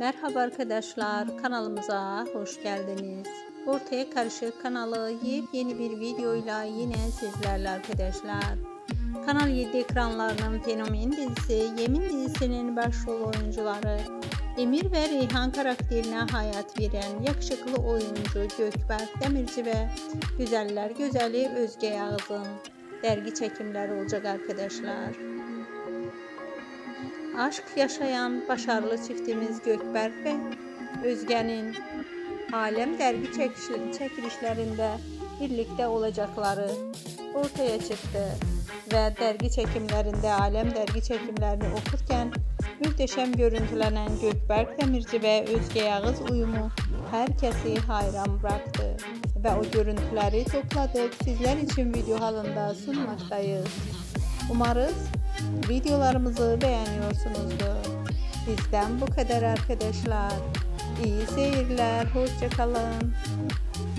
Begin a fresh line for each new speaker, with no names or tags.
Merhaba arkadaşlar, kanalımıza hoş geldiniz. Ortaya Karışık kanalı yepyeni bir videoyla yine sizlerle arkadaşlar. Kanal 7 ekranlarının fenomen dizisi Yemin dizisinin başrol oyuncuları Emir ve Reyhan karakterine hayat veren yakışıklı oyuncu Gökberk Demirci ve güzeller güzeli Özge Yağız'ın dergi çekimleri olacak arkadaşlar. Aşk yaşayan başarılı çiftimiz Gökberk ve Özge'nin Alem dergi çekilişlerinde birlikte olacakları ortaya çıktı ve dergi çekimlerinde Alem dergi çekimlerini okurken muhteşem görüntülenen Gökberk Demirci ve Özge Yağız uyumu herkesi hayran bıraktı ve o görüntüleri topladık sizler için video halinde sunmaktayız. Umarız videolarımızı beğeniyorsunuzdur. Bizden bu kadar arkadaşlar. İyi seyirler. Hoşça kalın.